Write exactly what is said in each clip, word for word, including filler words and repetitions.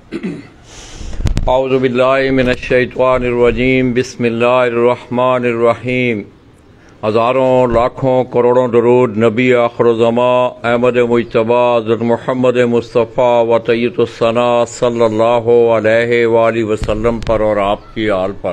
औज़ु बिल्लाहि मिनश्शैतानिर्रजीम बिस्मिल्लाहिर्रहमानिर्रहीम। हज़ारों लाखों करोड़ों दरूद नबी आखिरुज़्ज़मा अहमद मुज्तबा हज़रत मोहम्मद मुस्तफ़ा व तय्यबुस्सना सल्लल्लाहु अलैहि वालैहि वसल्लम पर और आपकी आल पर।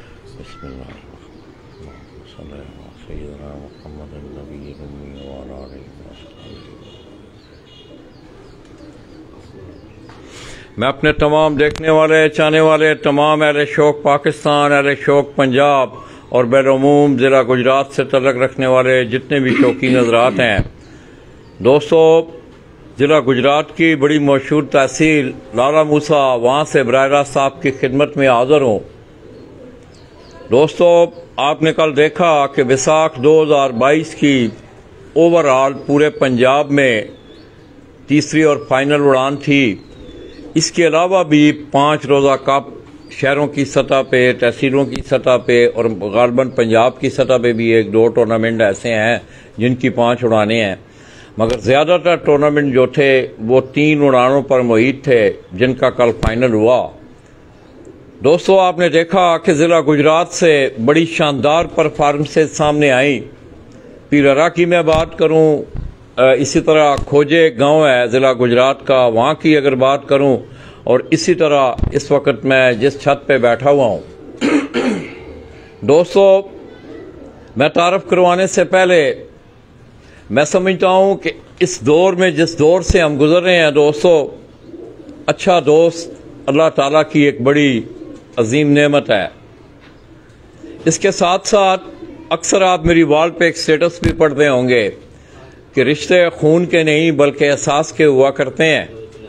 मैं अपने तमाम देखने वाले चाहने वाले तमाम अहले शौक़ पाकिस्तान, अहले शौक़ पंजाब और बैरूम ज़िला गुजरात से तल्लुक़ रखने वाले जितने भी शौकीन हज़रात हैं, दोस्तों, ज़िला गुजरात की बड़ी मशहूर तहसील लाला मूसा, वहाँ से बराह रास्त आपकी खिदमत में हाज़िर हूँ। दोस्तों, आपने कल देखा कि बैसाख दो हज़ार बाईस की ओवरऑल पूरे पंजाब में तीसरी और फाइनल उड़ान थी। इसके अलावा भी पाँच रोज़ा कप शहरों की सतह पे, तहसीलों की सतह पे और गालबन पंजाब की सतह पे भी एक दो टूर्नामेंट ऐसे हैं जिनकी पाँच उड़ानें हैं, मगर ज़्यादातर टूर्नामेंट जो थे वो तीन उड़ानों पर मुहित थे जिनका कल फाइनल हुआ। दोस्तों, आपने देखा कि ज़िला गुजरात से बड़ी शानदार परफॉर्मेंसेज सामने आई। पीररा की मैं बात करूँ, इसी तरह खोजे गांव है ज़िला गुजरात का, वहाँ की अगर बात करूँ, और इसी तरह इस वक्त मैं जिस छत पे बैठा हुआ हूँ। दोस्तों, मैं तारफ़ करवाने से पहले मैं समझता हूँ कि इस दौर में जिस दौर से हम गुजर रहे हैं दोस्तों, अच्छा दोस्त अल्लाह ताला की एक बड़ी अजीम नेमत है। इसके साथ साथ अक्सर आप मेरी वॉल पे एक स्टेटस भी पढ़ते होंगे कि रिश्ते खून के नहीं बल्कि एहसास के हुआ करते हैं।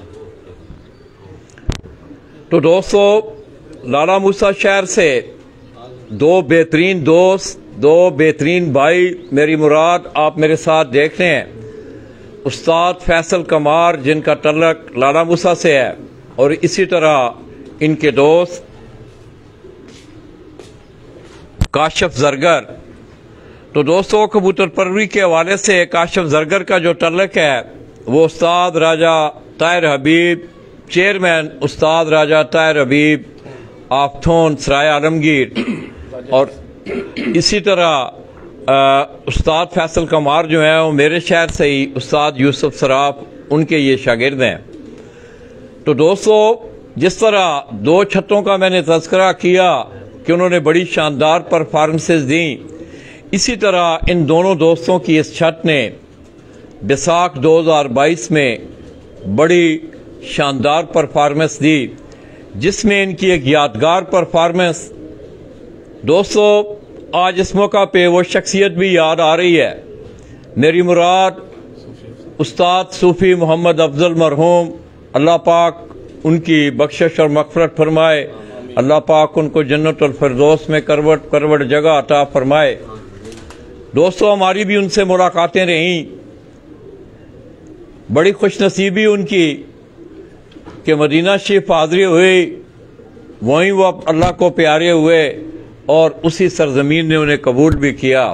तो दोस्तों, लाला मूसा शहर से दो बेहतरीन दोस्त, दो बेहतरीन भाई, मेरी मुराद आप मेरे साथ देख रहे हैं, उस्ताद फैसल कमार जिनका तल्लुक लाला मूसा से है, और इसी तरह इनके दोस्त काशिफ जरगर। तो दोस्तों, कबूतर परवरी के हवाले से काशिफ जरगर का जो तल्लुक है वो उस्ताद राजा ताहिर हबीब, चेयरमैन उस्ताद राजा ताहिर हबीब आफ्थोन सराय आलमगीर, और इसी तरह उस्ताद फैसल कमार जो है वो मेरे शहर से ही उस्ताद यूसुफ सराफ, उनके ये शागिर्द हैं। तो दोस्तों, जिस तरह दो छतों का मैंने तज़किरा किया कि उन्होंने बड़ी शानदार परफॉर्मेंसेस दी, इसी तरह इन दोनों दोस्तों की इस छत ने बैसाख दो हज़ार बाईस में बड़ी शानदार परफॉर्मेंस दी, जिसमें इनकी एक यादगार परफॉर्मेंस, दोस्तों, आज इस मौका पे वो शख्सियत भी याद आ रही है। मेरी मुराद उस्ताद सूफी मोहम्मद अफजल मरहूम, अल्लाह पाक उनकी बख्शिश और मग़फ़िरत फरमाए, अल्लाह पाक उनको जन्नतुल फिरदौस में करवट करवट जगह अता फरमाए। दोस्तों, हमारी भी उनसे मुलाकातें रहीं, बड़ी खुशनसीबी उनकी कि मदीना शरीफ हाज़िरी हुई, वहीं वो अल्लाह को प्यारे हुए और उसी सरजमीन ने उन्हें कबूल भी किया।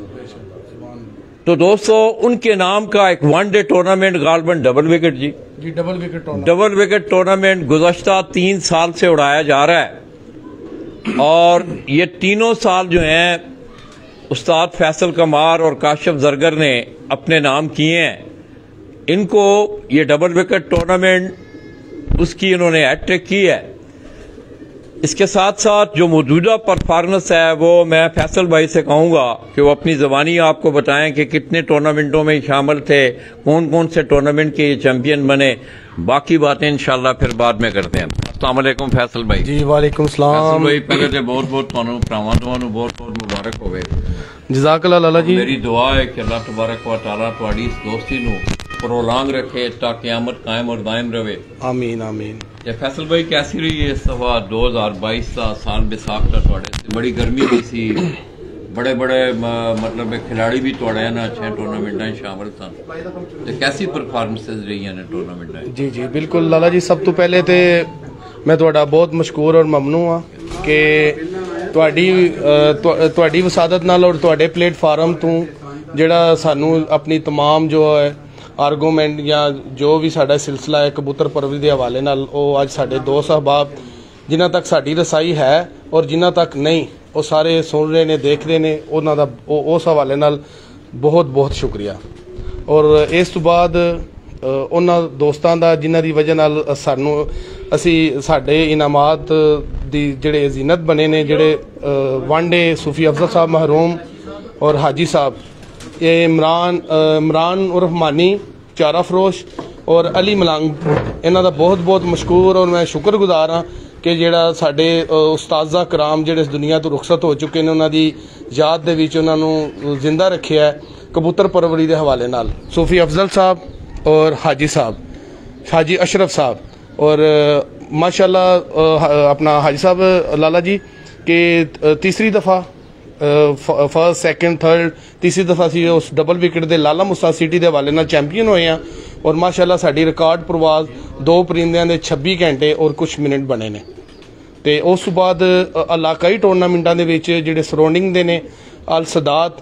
तो दोस्तों, उनके नाम का एक वन डे टूर्नामेंट गालबन डबल विकेट जी जी double wicket tournament double wicket tournament गुज़श्ता तीन साल से उड़ाया जा रहा है, और ये तीनों साल जो हैं उस्ताद फैसल कमार और काशिफ जरगर ने अपने नाम किए हैं। इनको ये डबल विकेट टूर्नामेंट उसकी इन्होंने हैट्रिक की है। इसके साथ साथ जो मौजूदा परफॉर्मेंस है वो मैं फैसल भाई से कहूँगा कि वो अपनी ज़बानी आपको बताएं कि कितने टूर्नामेंटों में शामिल थे, कौन कौन से टूर्नामेंट के चैंपियन बने। बाकी बातें इंशाल्लाह फिर बाद में करते हैं। अस्सलाम वालेकुम फैसल भाई। जी वालेकुम सलाम। फैसल भाई, पहले तो बहुत बहुत तुहानू भरावां तुहानू बहुत बहुत मुबारक होवे। जज़ाकल्लाह लाला जी। मेरी दुआ है कि अल्लाह तबारक व तआला तुहाडी इस दोस्ती नू प्रोलांग रखे ताकि क़यामत कायम और दायम रहे। आमीन आमीन। या फैसल भाई, कैसी रही है इस दफा दो हज़ार बाईस का साल बैसाख का? तुहाडे बड़ी गर्मी भी सी, बड़े बड़े मतलब खिलाड़ी भी तुहाडे ना अच्छे टूर्नामेंटां शामिल सन, ते कैसी परफॉर्मेंसेस रही ने टूर्नामेंटां? जी जी बिल्कुल लाला जी, सब तो पहले तो मैं तुहाडा बहुत मशकूर और ममनू हाँ कि तुहाडी तुहाडी वसादत नाल और तुहाडे प्लेटफार्म तो जिहड़ा सानू अपनी तमाम जो है ਆਰਗੂਮੈਂਟ ਜਾਂ ਜੋ ਵੀ ਸਾਡਾ ਸਿਲਸਿਲਾ ਹੈ ਕਬੂਤਰ ਪਰਵਰੀ ਦੇ ਹਵਾਲੇ ਨਾਲ, ਉਹ ਅੱਜ ਸਾਡੇ ਦੋਸਤ ਅਹਿਬਾਬ ਜਿਨ੍ਹਾਂ ਤੱਕ ਸਾਡੀ ਰਸਾਈ ਹੈ ਔਰ ਜਿਨ੍ਹਾਂ ਤੱਕ ਨਹੀਂ, ਉਹ ਸਾਰੇ ਸੁਣ ਰਹੇ ਨੇ, ਦੇਖ ਰਹੇ ਨੇ, ਉਹਨਾਂ ਦਾ ਉਸ ਹਵਾਲੇ ਨਾਲ ਬਹੁਤ ਬਹੁਤ ਸ਼ੁਕਰੀਆ। ਔਰ ਇਸ ਤੋਂ ਬਾਅਦ ਉਹਨਾਂ ਦੋਸਤਾਂ ਦਾ ਜਿਨ੍ਹਾਂ ਦੀ ਵਜ੍ਹਾ ਨਾਲ ਸਾਨੂੰ ਅਸੀਂ ਸਾਡੇ ਇਨਾਮਾਤ ਦੀ ਜਿਹੜੇ ਜ਼ੀਨਤ ਬਣੇ ਨੇ, ਜਿਹੜੇ ਵਨ ਡੇ ਸੂਫੀ ਅਫਜ਼ਲ ਸਾਹਿਬ ਮहरूम ਔਰ ਹਾਜੀ ਸਾਹਿਬ, ਇਹ ਇਮਰਾਨ ਇਮਰਾਨ ਉਰਫ ਮਾਨੀ, ਚਾਰਾ ਫਰੋਸ਼ ਔਰ ਅਲੀ ਮਲੰਗ, ਇਹਨਾਂ ਦਾ ਬਹੁਤ ਬਹੁਤ ਮਸ਼ਕੂਰ ਔਰ ਮੈਂ ਸ਼ੁਕਰਗੁਜ਼ਾਰ ਹਾਂ ਕਿ ਜਿਹੜਾ ਸਾਡੇ ਉਸਤਾਜ਼ਾ ਕਰਾਮ ਜਿਹੜੇ ਇਸ ਦੁਨੀਆ ਤੋਂ ਰੁਖਸਤ ਹੋ ਚੁੱਕੇ ਨੇ, ਉਹਨਾਂ ਦੀ ਯਾਦ ਦੇ ਵਿੱਚ ਉਹਨਾਂ ਨੂੰ ਜ਼ਿੰਦਾ ਰੱਖਿਆ ਕਬੂਤਰ ਪਰਵਰੀ ਦੇ ਹਵਾਲੇ ਨਾਲ। ਸੂਫੀ ਅਫਜ਼ਲ ਸਾਹਿਬ और हाजी साहब, हाजी अशरफ साहब और माशाल्लाह अपना हाजी साहब लाला जी के तीसरी दफ़ा फर्स्ट सैकेंड थर्ड तीसरी दफ़ा सी उस डबल विकेट दे लाला मुसा सिटी के हवाले नाल चैंपीयन होए हैं और माशाल्लाह साडी रिकॉर्ड परवाज दो परिंदियां दे छब्बी घंटे और कुछ मिनट बने ने। ते उस तो बाद इलाकाई टूरनामेंटां दे विच जिहड़े सराउंडिंग दे ने अल सदात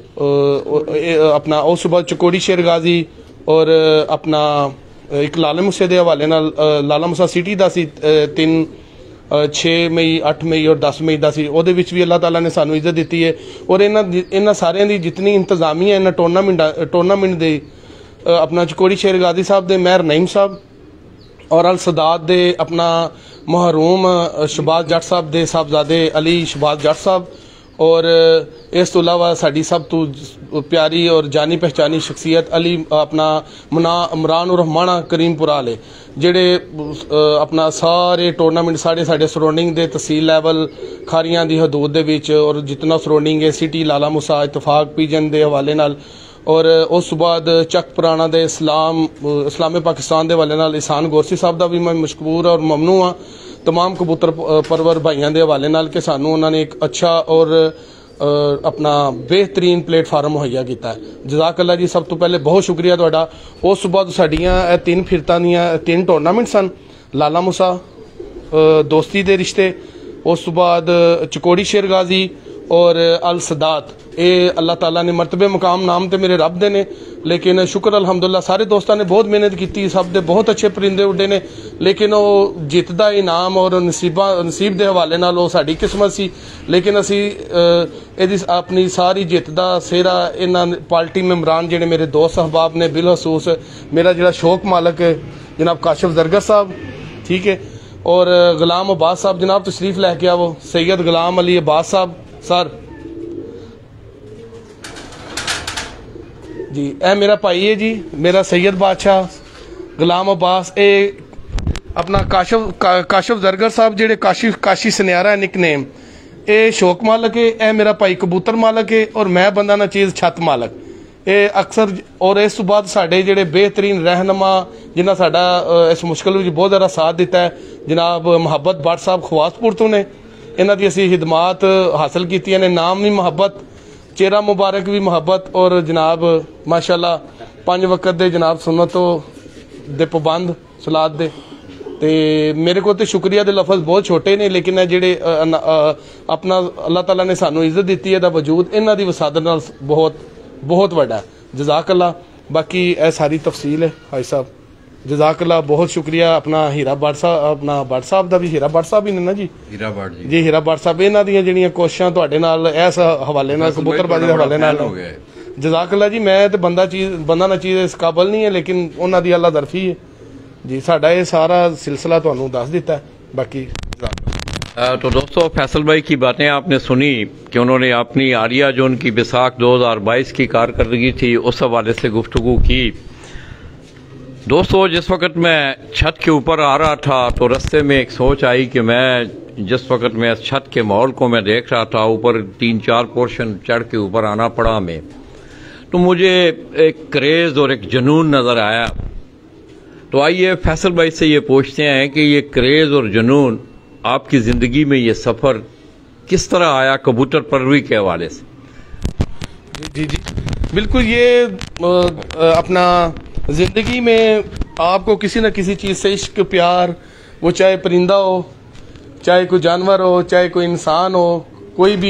अपना उस तो बाद चकोड़ी शेर गाजी और अपना एक लाला मूसे के हवाले नाल लाला मूसा सिटी का सी तीन छे मई अठ मई और दस मई का सी, उहदे विच भी अल्लाह ताला ने सानू इज्जत दी है। और इन्हां इन्हां सारियां दी जितनी इंतजामिया इन्हां टूरनामेंट टूरनामेंट दे अपना चकोड़ी शेर गाजी साहब दे मेहर नईम साहब और अल सदात दे अपना महरूम शहबाज जट साहब दे साहबजादे अली शहबाज जट साहब और इस तो अलावा साड़ी सब तो प्यारी और जानी पहचानी शख्सियत अली अपना मना इमरान और माना करीमपुरा वाले जेड़े अपना सारे टूरनामेंट साढ़े साढ़े सराउंडिंग दे तहसील लैवल खारियां दी हदूद दे विच और जितना सराउंडिंग है सिटी लाला मूसा इतफाक पीजन दे हवाले नाल और उस बाद चक पुराना दे इस्लाम इस्लाम पाकिस्तान दे हवाले नाल इहसान गोरसी साहब दा भी मैं मशकूर और ममनू हाँ तमाम कबूतर परवर भाइयों के हवाले नाल कि सानू उन्होंने एक अच्छा और अपना बेहतरीन प्लेटफार्म मुहैया किया है। जज़ाक अल्लाह जी, सब तो पहले बहुत शुक्रिया तुहाडा। उस बाद साडियां तीन फिरतां दियां तीन टूरनामेंट सन, लाला मूसा दोस्ती दे रिश्ते, उस बाद चकोड़ी शेर गाजी और अल सदात, ये अल्लाह ताला ने मरतबे मुकाम नाम तो मेरे रब दे ने, लेकिन शुक्र अल्हम्दुलिल्लाह सारे दोस्तों ने बहुत मेहनत की, सब दे बहुत अच्छे परिंदे उड्डे ने, लेकिन वो जित दा इनाम और नसीबा नसीब के हवाले नाल वो साडी किस्मत सी। लेकिन असी इहदी अपनी सारी जित दा सेहरा इन्हां पार्टी मेंबरान जिहड़े मेरे दोस्त अहबाब ने, बिलखसूस मेरा जिहड़ा शौक मालक है जनाब काशिफ जरगर साहब, ठीक है, और गुलाम अब्बास साहब जनाब तशरीफ लैके आओ, सैयद गुलाम अली अब्बास साहब सर जी, ए मेरा भाई है जी, मेरा सैयद बादशाह गुलाम अब्बास, ए अपना काशिफ का, काशिफ जरगर साहब जेड़े काशिफ काशी सनियारा है निकनेम, ए शौक मालक है, ए मेरा भाई कबूतर मालक है और मैं बंदा ना चीज़ छत मालक, ए अक्सर। और इस बाद साढ़े जेड़े बेहतरीन रहनुमा जिन्हें साडा इस मुश्किल में बहुत ज़्यादा साथ दिता है जनाब मुहब्बत भट्ट साहब खवासपुर तो ने, इन्हां दी असीं हिदमात हासिल कीतियां ने, नाम भी मुहब्बत, चेहरा मुबारक भी मुहब्बत और जनाब माशाल्लाह पांच वक्त दे जनाब सुन्नतो दे पाबंद सलाद दे। ते मेरे को तो शुक्रिया दे लफज बहुत छोटे ने, लेकिन जेड़े अपना अल्लाह ताला ने सानू इज्जत दी है दा वजूद इन्हां दी वसादत नाल बहुत बहुत वड्डा है। जज़ाक अल्लाह। बाकी ए सारी तफसील है हाई साहब, जज़ाक अल्लाह, बहुत शुक्रिया। अपना हीरा भट्ट साहब, अपना भट्ट साहब दा भी, हीरा भट्ट साहब ही ने ना जी, हीरा भट्ट जी जी हीरा भट्ट साहब, इन्हां दियां जिहड़ियां कोशिशां तुहाडे नाल इस हवाले नाल कबूतरबाजी दे हवाले नाल, जज़ाक अल्लाह जी। मैं तो बंदा चीज़ बंदा ना चीज़ इस काबल नहीं है, लेकिन उन्हां दी अल्लाह दरफी है जी। साडा ये सारा सिलसिला तुहानू दस दिता है। बाकी तो दोस्तों, फैसल भाई की बातें आपने सुनी कि उन्होंने अपनी आरिया जो उनकी बैसाख दो हज़ार बाईस की कारकर्दगी थी उस हवाले से गुफ्तगू की। दोस्तों, जिस वक्त मैं छत के ऊपर आ रहा था तो रास्ते में एक सोच आई कि मैं जिस वक्त मैं छत के माहौल को मैं देख रहा था, ऊपर तीन चार पोर्शन चढ़ के ऊपर आना पड़ा हमें, तो मुझे एक क्रेज़ और एक जुनून नज़र आया। तो आइए फैसल भाई से ये पूछते हैं कि ये क्रेज़ और जुनून आपकी ज़िंदगी में ये सफ़र किस तरह आया कबूतर परवरी के हवाले से? जी जी बिल्कुल, ये अपना ज़िंदगी में आपको किसी न किसी चीज़ से इश्क प्यार, वो चाहे परिंदा हो, चाहे कोई जानवर हो, चाहे कोई इंसान हो, कोई भी हो,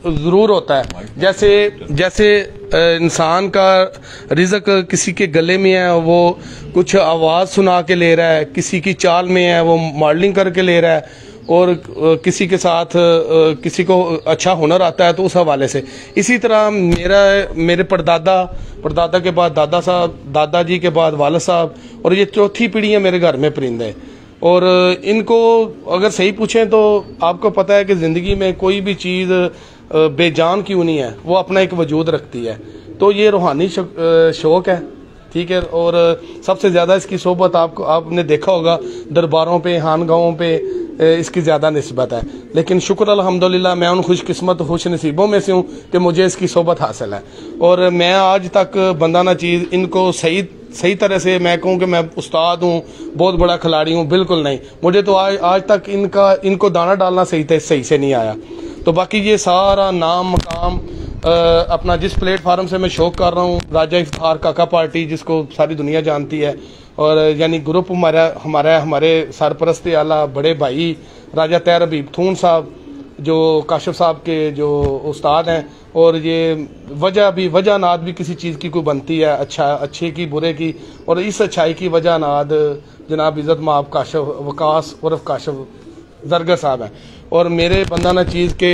ज़रूर होता है। जैसे जैसे इंसान का रिज़्क किसी के गले में है, वो कुछ आवाज़ सुना के ले रहा है, किसी की चाल में है वो मॉडलिंग करके ले रहा है, और किसी के साथ किसी को अच्छा हुनर आता है तो उस हवाले से। इसी तरह मेरा मेरे परदादा परदादा के बाद दादा साहब, दादाजी के बाद वालिद साहब, और ये चौथी पीढ़ी है मेरे घर में परिंदे। और इनको अगर सही पूछें तो आपको पता है कि ज़िंदगी में कोई भी चीज़ बेजान क्यों नहीं है, वो अपना एक वजूद रखती है। तो ये रूहानी शौक़ है, ठीक है। और सबसे ज़्यादा इसकी सोबत आपको आपने देखा होगा दरबारों पे, खानगाहों पे इसकी ज़्यादा निस्बत है। लेकिन शुक्र अल्हम्दुलिल्लाह मैं उन खुशकिस्मत खुश नसीबों में से हूँ कि मुझे इसकी सोबत हासिल है। और मैं आज तक बंदा ना चीज़ इनको सही सही तरह से मैं कहूँ कि मैं उस्ताद हूँ, बहुत बड़ा खिलाड़ी हूँ, बिल्कुल नहीं। मुझे तो आज आज तक इनका इनको दाना डालना सही थे सही से नहीं आया। तो बाकी ये सारा नाम मकाम आ, अपना जिस प्लेटफार्म से मैं शौक कर रहा हूँ, राजा इफ्तार काका पार्टी जिसको सारी दुनिया जानती है, और यानी ग्रुप हमारा हमारा हमारे सरपरस्त आला बड़े भाई राजा तैर हबीब थून साहब जो काशिफ साहब के जो उस्ताद हैं। और ये वजह भी वजह नाद भी किसी चीज़ की कोई बनती है, अच्छा अच्छे की बुरे की, और इस अच्छाई की वजह नाद जनाब इज़्ज़त माब काशिफ वकास उर्फ काशिफ जरगर साहब हैं। और मेरे बंदा ना चीज़ के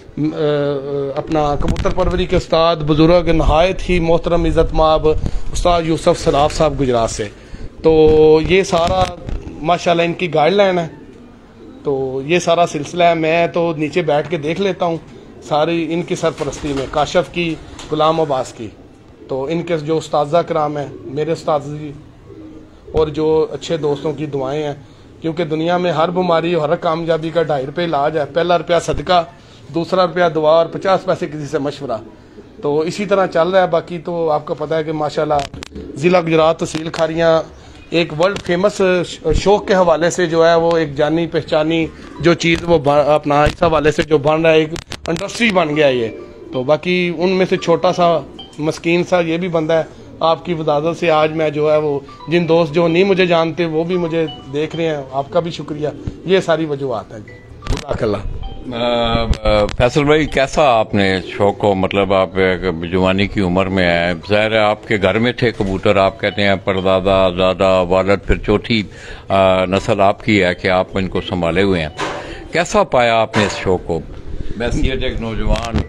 अपना कबूतर परवरी के उस्ताद बुजुर्ग नहायत ही मोहतरम इज़्ज़त माब उस्ताद यूसुफ सराफ साहब गुजरात से। तो ये सारा माशाल्लाह इनकी गाइडलाइन है। तो ये सारा सिलसिला है, मैं तो नीचे बैठ के देख लेता हूँ सारी इनकी सरपरस्ती में, काशिफ की, गुलाम अब्बास की। तो इनके जो उस्ताज़ा कराम हैं, मेरे उस्ताद जी, और जो अच्छे दोस्तों की दुआएं हैं, क्योंकि दुनिया में हर बीमारी और हर कामयाबी का ढाई रुपये इलाज है। पहला रुपया सदका, दूसरा रुपया दुआ, और पचास पैसे किसी से मशवरा। तो इसी तरह चल रहा है। बाकी तो आपको पता है कि माशाल्लाह ज़िला गुजरात तहसील खारियाँ एक वर्ल्ड फेमस शौक के हवाले से जो है वो एक जानी पहचानी जो चीज़ वो अपना इस हवाले से जो बन रहा है, एक इंडस्ट्री बन गया है ये। तो बाकी उनमें से छोटा सा मस्कीन सा ये भी बंदा है। आपकी वदादत से आज मैं जो है वो जिन दोस्त जो नहीं मुझे जानते वो भी मुझे देख रहे हैं, आपका भी शुक्रिया। ये सारी वजूहत हैं। खुदा फैसल भाई, कैसा आपने शौक को, मतलब आप जवानी की उम्र में है, ज़ाहिर है आपके घर में थे कबूतर, आप कहते हैं परदादा दादा वालद, फिर चौथी नस्ल आपकी है कि आप इनको संभाले हुए हैं। कैसा पाया आपने इस शौक को बैसियत एक नौजवान?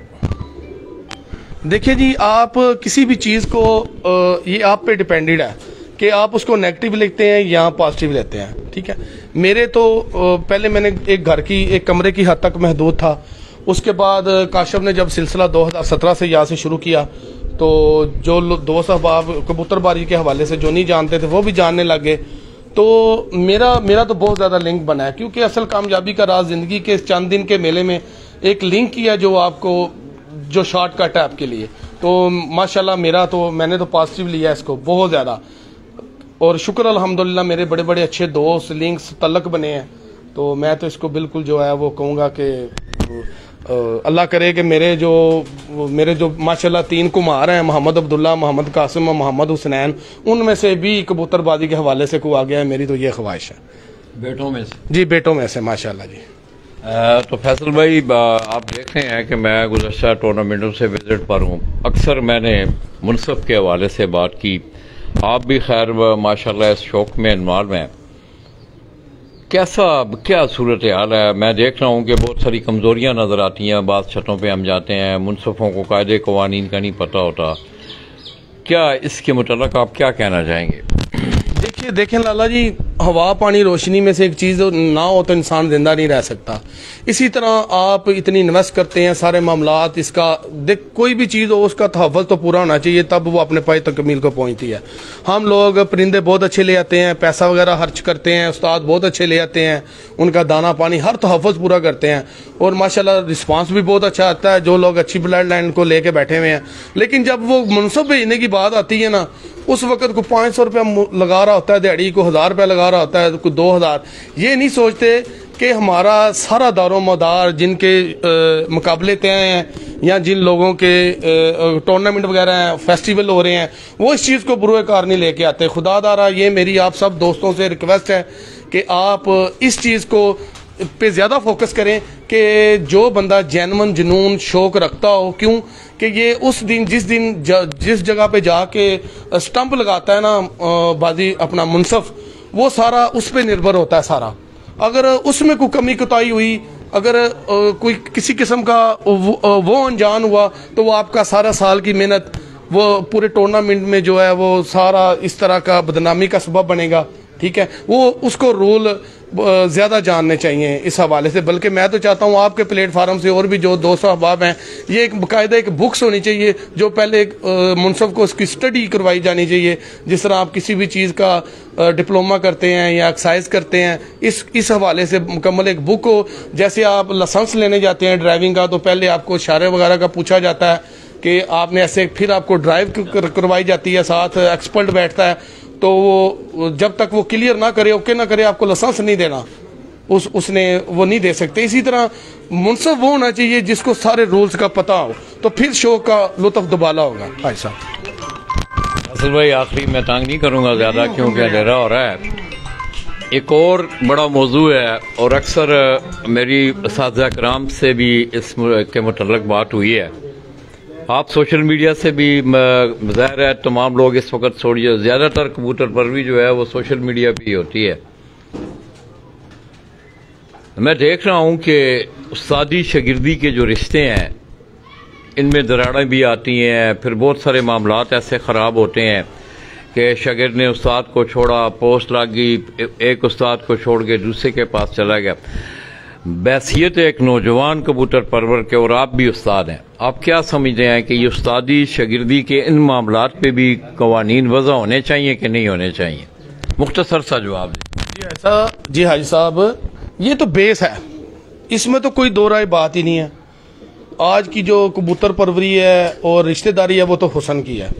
देखिए जी, आप किसी भी चीज़ को ये आप पे डिपेंडेड है कि आप उसको नेगेटिव लेते हैं या पॉजिटिव लेते हैं, ठीक है। मेरे तो पहले मैंने एक घर की एक कमरे की हद तक महदूद था। उसके बाद काशिफ ने जब सिलसिला दो हज़ार सत्रह से यहाँ से शुरू किया तो जो दोस्त अहबाब कबूतरबारी के हवाले से जो नहीं जानते थे वो भी जानने लगे। तो मेरा मेरा तो बहुत ज़्यादा लिंक बना है, क्योंकि असल कामयाबी का राज ज़िंदगी के चंद दिन के मेले में एक लिंक किया जो आपको जो शॉर्टकट है आपके लिए। तो माशाल्लाह मेरा तो मैंने तो पॉजिटिव लिया इसको बहुत ज़्यादा, और शुक्र अल्हम्दुलिल्लाह मेरे बड़े बड़े अच्छे दोस्त लिंक्स तलक बने हैं। तो मैं तो इसको बिल्कुल जो है वो कहूँगा कि अल्लाह करे कि मेरे जो मेरे जो माशाल्लाह तीन कुमार हैं, मोहम्मद अब्दुल्ला, मोहम्मद कासिम और मोहम्मद हुसनैन, उनमें से भी कबूतरबाजी के हवाले से कोई आ गया है। मेरी तो ये ख्वाहिश है। बेटों में से? जी बेटों में से माशाल्लाह जी। आ, तो फैसल भाई, आप देख रहे हैं कि मैं गुज़श्ता टूर्नामेंटों से विजिट पर हूँ। अक्सर मैंने मुनसब के हवाले से बात की, आप भी खैर माशाल्लाह इस शौक में इन्वॉल्व हैं। कैसा क्या सूरत हाल है? मैं देख रहा हूँ कि बहुत सारी कमज़ोरियाँ नज़र आती हैं। बात छतों पे हम जाते हैं, मुनसफ़ों को कायदे कवानीन का नहीं पता होता। क्या इसके मुतल्लिक़ आप क्या कहना चाहेंगे? देखिए देखें लाला जी, हवा पानी रोशनी में से एक चीज़ ना हो तो इंसान जिंदा नहीं रह सकता। इसी तरह आप इतनी इन्वेस्ट करते हैं सारे मामलात, इसका देख कोई भी चीज़ हो उसका तहफ़्फ़ुज़ तो पूरा होना चाहिए, तब वो अपने पाए तकमील को पहुंचती है। हम लोग परिंदे बहुत अच्छे ले आते हैं, पैसा वगैरह खर्च करते हैं, उस्ताद बहुत अच्छे ले आते हैं, उनका दाना पानी हर तहफ़्फ़ुज़ पूरा करते हैं, और माशाल्लाह रिस्पांस भी बहुत अच्छा आता है जो लोग अच्छी ब्लड लाइन को लेके बैठे हुए हैं। लेकिन जब वो मुनसब भेजने की बात आती है ना, उस वक्त को पाँच सौ रुपया लगा रहा होता है दिहाड़ी, को हज़ार रुपया लगा रहा होता है, को दो हज़ार। ये नहीं सोचते कि हमारा सारा दारो मदार जिनके मुकाबले तय हैं या जिन लोगों के टूर्नामेंट वगैरह हैं, फेस्टिवल हो रहे हैं, वो इस चीज़ को बुरे कार नहीं लेके आते। खुदा दारा ये मेरी आप सब दोस्तों से रिक्वेस्ट है कि आप इस चीज़ को पे ज़्यादा फोकस करें कि जो बंदा जेन्युइन जुनून शौक रखता हो, क्यों कि ये उस दिन जिस दिन ज, जिस जगह पे जाके स्टंप लगाता है ना बाजी अपना मुनसफ, वो सारा उस पर निर्भर होता है सारा। अगर उसमें कोई कमी कोताही हुई, अगर आ, कोई किसी किस्म का वो, वो अनजान हुआ, तो वो आपका सारा साल की मेहनत वो पूरे टूर्नामेंट में जो है वो सारा इस तरह का बदनामी का सबब बनेगा। ठीक है, वो उसको रूल ज़्यादा जानने चाहिए इस हवाले से। बल्कि मैं तो चाहता हूँ आपके प्लेटफार्म से और भी जो दोस्त अहबाब हैं, ये एक बाकायदा एक बुक्स होनी चाहिए जो पहले एक मुनसफ को उसकी स्टडी करवाई जानी चाहिए। जिस तरह आप किसी भी चीज़ का डिप्लोमा करते हैं या एक्साइज करते हैं, इस इस हवाले से मुकम्मल एक बुक हो। जैसे आप लाइसेंस लेने जाते हैं ड्राइविंग का, तो पहले आपको इशारे वगैरह का पूछा जाता है कि आपने ऐसे, फिर आपको ड्राइव करवाई जाती है, साथ एक्सपर्ट बैठता है। तो वो जब तक वो क्लियर ना करे, ओके ना करे, आपको लाइसेंस नहीं देना, उस उसने वो नहीं दे सकते। इसी तरह मुनसफ वो होना चाहिए जिसको सारे रूल्स का पता हो, तो फिर शो का लुत्फ दुबाला होगा। भाई साहब असल भाई आखिरी मैं तंग नहीं करूँगा ज़्यादा क्योंकि अंधेरा हो रहा है। एक और बड़ा मौजू है और अक्सर मेरी असातिज़ा कराम से भी इस के मुतल्लिक़ बात हुई है। आप सोशल मीडिया से भी ज़ाहिर है तमाम लोग इस वक्त छोड़िए, ज़्यादातर कबूतर परवरी जो है वो सोशल मीडिया पे ही होती है। मैं देख रहा हूँ कि उस्तादी शागिर्दी के जो रिश्ते हैं इनमें दरारें भी आती हैं, फिर बहुत सारे मामलात ऐसे ख़राब होते हैं कि शागिर्द ने उस्ताद को छोड़ा, पोस्ट लगी, एक उस्ताद को छोड़ के दूसरे के पास चला गया। बैसियत एक नौजवान कबूतर परवर के, और आप भी उस्ताद हैं, आप क्या समझते हैं कि ये उस्तादी शागिर्दी के इन मामलात पे भी कवानीन वज़ा होने चाहिए कि नहीं होने चाहिए? मुख्तसर सा जवाब दें। जी ऐसा जी हाजी साहब, ये तो बेस है, इसमें तो कोई दो राय बात ही नहीं है। आज की जो कबूतर परवरी है और रिश्तेदारी है वो तो हुसन की है।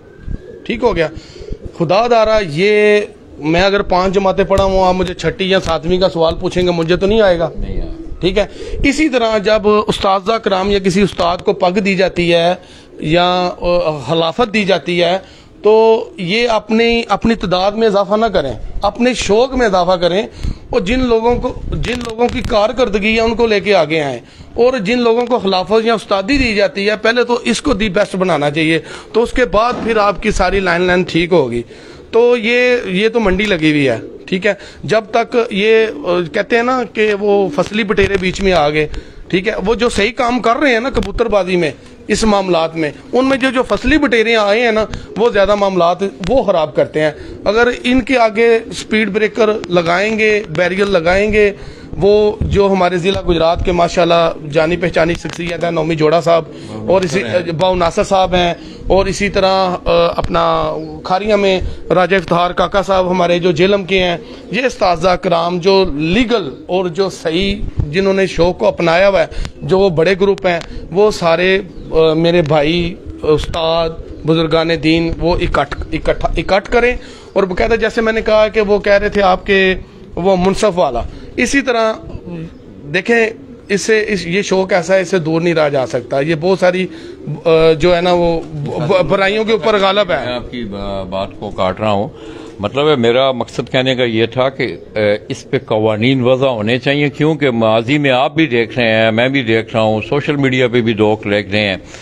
ठीक हो गया, खुदा दारा ये मैं अगर पांच जमातें पढ़ा हूँ, आप मुझे छठी या सातवीं का सवाल पूछेंगे, मुझे तो नहीं आएगा। ठीक है, इसी तरह जब उस्ताद कराम या किसी उस्ताद को पग दी जाती है या खिलाफत दी जाती है, तो ये अपनी अपनी तादाद में इजाफा ना करें, अपने शौक में इजाफा करें, और जिन लोगों को जिन लोगों की कारकर्दगी है उनको लेके आगे आएँ। और जिन लोगों को खिलाफत या उस्तादी दी जाती है, पहले तो इसको दी बेस्ट बनाना चाहिए, तो उसके बाद फिर आपकी सारी लाइन लाइन ठीक होगी। तो ये ये तो मंडी लगी हुई है। ठीक है, जब तक ये कहते हैं ना कि वो फसली बटेरे बीच में आ गए, ठीक है, वो जो सही काम कर रहे हैं ना कबूतरबाजी में, इस मामलात में, उनमें जो जो फसली बटेरे आए हैं ना, वो ज़्यादा मामलात वो ख़राब करते हैं। अगर इनके आगे स्पीड ब्रेकर लगाएंगे, बैरियर लगाएंगे, वो जो हमारे ज़िला गुजरात के माशाल्लाह जानी पहचानी शख्सियत है, नौमी जोड़ा साहब और इसी बाउ नासर साहब हैं, और इसी तरह अपना खारिया में राजा इफ्तार काका साहब हमारे जो जेलम के हैं, ये उस्ताद कराम जो लीगल और जो सही जिन्होंने शौक को अपनाया हुआ है, जो वो बड़े ग्रुप हैं, वो सारे आ, मेरे भाई उस्ताद बुजुर्गान दीन वो इकट्ठ इकट्ठा इकट्ठ करें। और बकायदा जैसे मैंने कहा कि वो कह रहे थे आपके वो मुनसफ वाला, इसी तरह देखें, इससे इस ये शौक ऐसा है, इससे दूर नहीं रहा जा सकता। ये बहुत सारी जो है ना वो बुराइयों के ऊपर गालिब है। मैं आपकी बात को काट रहा हूँ, मतलब है मेरा मकसद कहने का ये था कि इस पे कवानीन वज़ा होने चाहिए, क्योंकि माजी में आप भी देख रहे हैं, मैं भी देख रहा हूँ, सोशल मीडिया पे भी लोग देख रहे हैं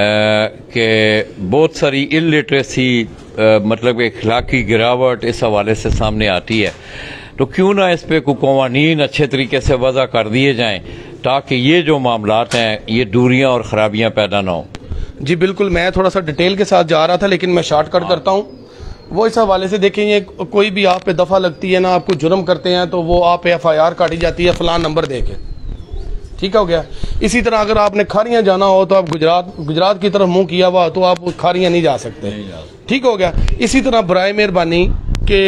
कि बहुत सारी इलिटरेसी मतलब अखलाकी गिरावट इस हवाले से सामने आती है। तो क्यों ना इस पे कवानीन अच्छे तरीके से वज़ा कर दिए जाएं ताकि ये जो मामलात हैं ये दूरियां और ख़राबियां पैदा ना हो। जी बिल्कुल, मैं थोड़ा सा डिटेल के साथ जा रहा था, लेकिन मैं शॉर्टकट करता हूँ। वो इस हवाले से देखें, ये कोई भी आप पे दफ़ा लगती है ना, आपको जुर्म करते हैं, तो वो आप पे एफ आई आर काटी जाती है फलां नंबर दे के। ठीक हो गया। इसी तरह अगर आपने खारियाँ जाना हो, तो आप गुजरात गुजरात की तरफ मुंह किया हुआ, तो आप खारियाँ नहीं जा सकते। ठीक हो गया। इसी तरह बराए मेहरबानी के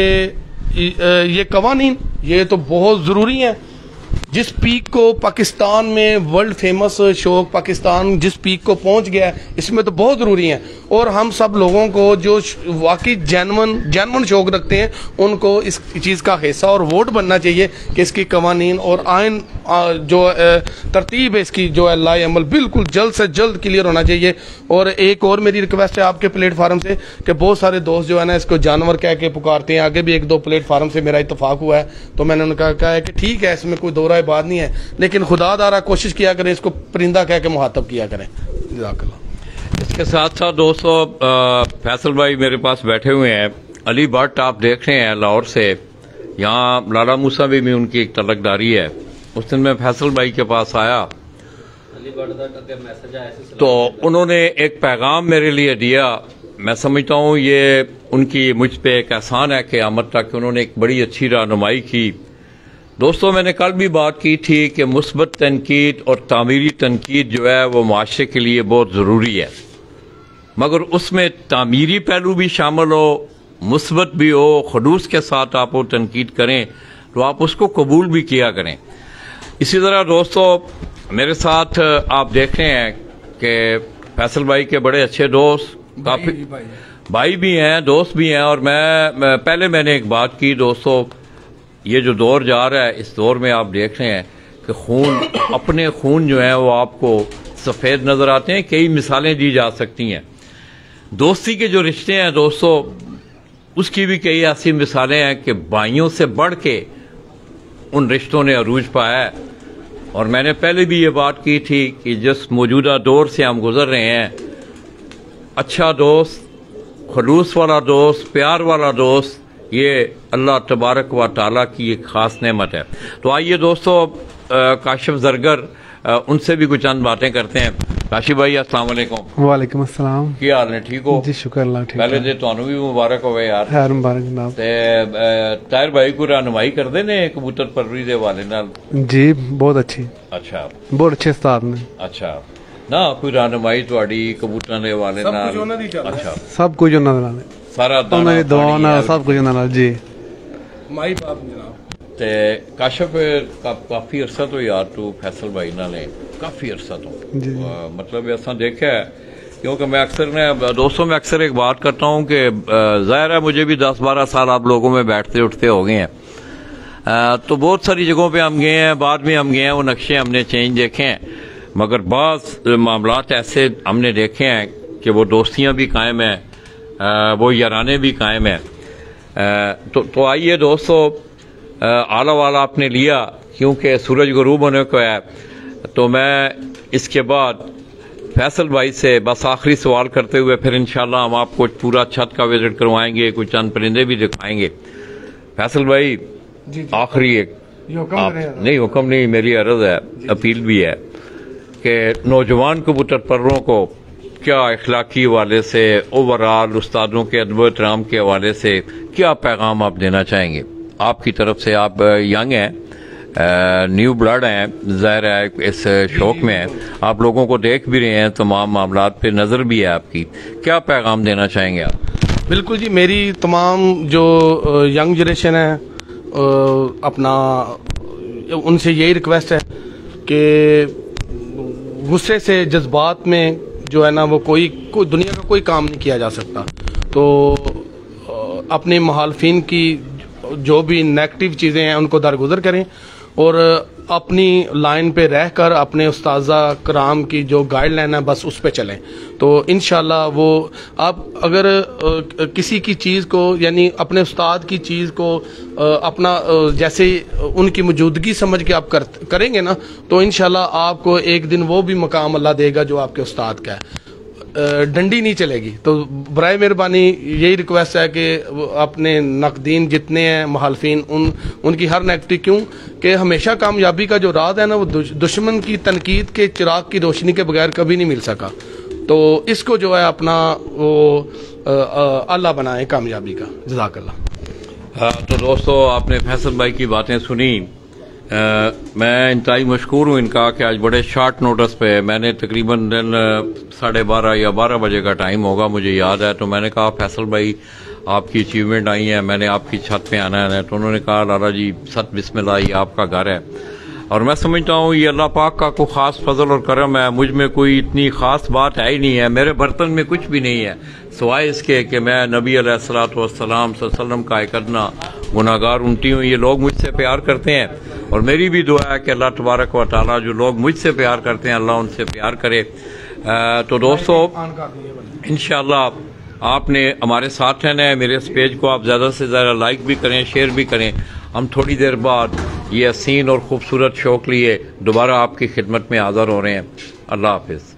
ये कवानीन ये तो बहुत ज़रूरी है। जिस पीक को पाकिस्तान में वर्ल्ड फेमस शौक पाकिस्तान जिस पीक को पहुंच गया है, इसमें तो बहुत ज़रूरी है। और हम सब लोगों को जो वाकई जेन्युइन जेन्युइन शौक रखते हैं, उनको इस चीज़ का हिस्सा और वोट बनना चाहिए कि इसकी कवानीन और आइन आ, जो आ, तरतीब है इसकी जो है लाए अमल बिल्कुल जल्द से जल्द क्लियर होना चाहिए। और एक और मेरी रिक्वेस्ट है आपके प्लेटफार्म से कि बहुत सारे दोस्त जो है ना इसको जानवर कह के पुकारते हैं। आगे भी एक दो प्लेटफार्म से मेरा इत्तेफाक हुआ है तो मैंने उनका कहा है कि ठीक है इसमें कोई दो राय बात नहीं है, लेकिन खुदा दारा कोशिश किया करें इसको परिंदा कह के मुहातब किया करें। जज़ाकल्लाह। इसके साथ साथ दोस्तों फैसल भाई मेरे पास बैठे हुए हैं। अली भट्ट आप देख रहे हैं लाहौर से, यहाँ लाला मूसा भी, भी उनकी एक तलकदारी है। उस दिन मैं फैसल भाई के पास आया तो उन्होंने एक पैगाम मेरे लिए दिया। मैं समझता हूँ ये उनकी मुझ पे एक एहसान है क़यामत तक कि उन्होंने एक बड़ी अच्छी रहनुमाई की। दोस्तों मैंने कल भी बात की थी कि मुस्बत तनकीद और तामीरी तनकीद जो है वो माशरे के लिए बहुत ज़रूरी है, मगर उसमें तामीरी पहलू भी शामिल हो, मुस्बत भी हो, खडूस के साथ आप वो तनकीद करें तो आप उसको कबूल भी किया करें। इसी तरह दोस्तों मेरे साथ आप देख रहे हैं कि फैसल भाई के बड़े अच्छे दोस्त काफ़ी भाई, भाई भी हैं, दोस्त भी हैं। और मैं, मैं पहले मैंने एक बात की दोस्तों, ये जो दौर जा रहा है इस दौर में आप देख रहे हैं कि खून अपने खून जो है वो आपको सफ़ेद नज़र आते हैं। कई मिसालें दी जा सकती हैं। दोस्ती के जो रिश्ते हैं दोस्तों उसकी भी कई ऐसी मिसालें हैं कि भाइयों से बढ़ के उन रिश्तों ने अरूज पाया है। और मैंने पहले भी ये बात की थी कि जिस मौजूदा दौर से हम गुजर रहे हैं, अच्छा दोस्त, खलूस वाला दोस्त, प्यार वाला दोस्त, ये अल्लाह तबारक व ताला की एक ख़ास नेमत है। तो आइए दोस्तों काशिफ ज़रगर उनसे भी कुछ चंद बातें करते हैं। काशिफ भाई अस्सलाम वालेकुम। वालेकुम अस्सलाम। की हाल ने? ठीक हो? जी शुक्र अल्लाह ठीक। पहले तो तुहानू भी मुबारक होवे यार। खैर मुबारक जनाब। ते ताहिर भाई को रहनुमाई करदे ने कबूतर परवरी दे हवाले नाल? जी बहुत अच्छी। अच्छा, बहुत अच्छे उस्ताद ने। अच्छा ना, कोई रहनुमाई तुहाडी कबूतरां दे हवाले नाल? अच्छा, सब कुछ उन्हां दे नाल, सारा उन्हां दी दुआ नाल सब कुछ उन्हां नाल जी। माई बाप जनाब। ते काशिफ का, काफी अरसा तो यार तू फैसल भाई नाल है, काफी अरसा तो मतलब ऐसा देखा है, क्योंकि मैं अक्सर ने दोस्तों में अक्सर एक बात करता हूँ कि जाहिर है मुझे भी दस बारह साल आप लोगों में बैठते उठते हो गए हैं, तो बहुत सारी जगहों पे हम गए हैं, बाद में हम गए हैं, वो नक्शे हमने चेंज देखे हैं, मगर बाज़ मामलात ऐसे हमने देखे हैं कि वो दोस्तियाँ भी कायम हैं, वो याराने भी कायम हैं। तो, तो आइए दोस्तों आला वाला आपने लिया क्योंकि सूरज गुरूब होने को है, तो मैं इसके बाद फैसल भाई से बस आखिरी सवाल करते हुए फिर इंशाल्लाह हम आपको पूरा छत का विजिट करवाएंगे, कुछ चंद परिंदे भी दिखाएंगे। फैसल भाई आखिरी एक आप, नहीं हुक्म नहीं, मेरी अर्ज है, अपील भी है कि नौजवान कबूतर पररों को क्या इखलाकी हवाले से, ओवरऑल उस्तादों के अदब एहतराम के हवाले से क्या पैगाम आप देना चाहेंगे? आपकी तरफ से, आप यंग हैं, न्यू ब्लड हैं, ज़ाहिर है इस शौक में है, आप लोगों को देख भी रहे हैं, तमाम मामलात पे नज़र भी है आपकी, क्या पैगाम देना चाहेंगे आप? बिल्कुल जी, मेरी तमाम जो यंग जनरेशन है अपना उनसे यही रिक्वेस्ट है कि गुस्से से, जज्बात में जो है ना वो कोई कोई दुनिया का कोई काम नहीं किया जा सकता। तो अपने मुखालिफिन की जो भी नेगेटिव चीज़ें हैं उनको दरगुजर करें और अपनी लाइन पे रहकर अपने उस्ताज़ा कराम की जो गाइडलाइन है बस उस पे चलें। तो इंशाल्लाह वो आप अगर आ, किसी की चीज़ को, यानी अपने उस्ताद की चीज़ को आ, अपना आ, जैसे उनकी मौजूदगी समझ के आप कर, करेंगे ना, तो इंशाल्लाह आपको एक दिन वो भी मकाम अल्लाह देगा जो आपके उस्ताद का है। डंडी नहीं चलेगी। तो बराए मेहरबानी यही रिक्वेस्ट है कि अपने नकदीन जितने हैं मुखालिफिन, उन उनकी हर नेगेटिव, क्यों कि हमेशा कामयाबी का जो राज है ना वो दुश्मन की तनकीद के चिराग की रोशनी के बगैर कभी नहीं मिल सका। तो इसको जो है अपना वो अल्लाह बनाए कामयाबी का। जज़ाकल्लाह। हाँ, तो दोस्तों आपने फैसल भाई की बातें सुनी। आ, मैं इंतहाई मशकूर हूँ इनका कि आज बड़े शॉर्ट नोटिस पे, मैंने तकरीबन दिन साढ़े बारह या बारह बजे का टाइम होगा मुझे याद है, तो मैंने कहा फैसल भाई आपकी अचीवमेंट आई है, मैंने आपकी छत पे आना है, तो उन्होंने कहा लाला जी सत बिस्मिल्लाह ये आपका घर है। और मैं समझता हूँ ये अल्लाह पाक का कोई ख़ास फजल और करम है, मुझ में कोई इतनी ख़ास बात है ही नहीं है, मेरे बर्तन में कुछ भी नहीं है सिवाय इसके कि मैं नबी अलैहिस्सलातु वस्सलाम सल्लल्लाहु अलैहि वसल्लम का एक अदना गुनाहगार उमटी हुई, ये लोग मुझसे प्यार करते हैं और मेरी भी दुआ है कि अल्लाह तबारक व तआला जो लोग मुझसे प्यार करते हैं अल्लाह उनसे प्यार करे। आ, तो दोस्तों इंशाअल्लाह आपने हमारे साथ रहना है। मेरे इस पेज को आप ज़्यादा से ज़्यादा लाइक भी करें, शेयर भी करें। हम थोड़ी देर बाद ये हसीन और ख़ूबसूरत शौक लिए दोबारा आपकी खिदमत में हाज़िर हो रहे हैं। अल्लाह हाफिज़।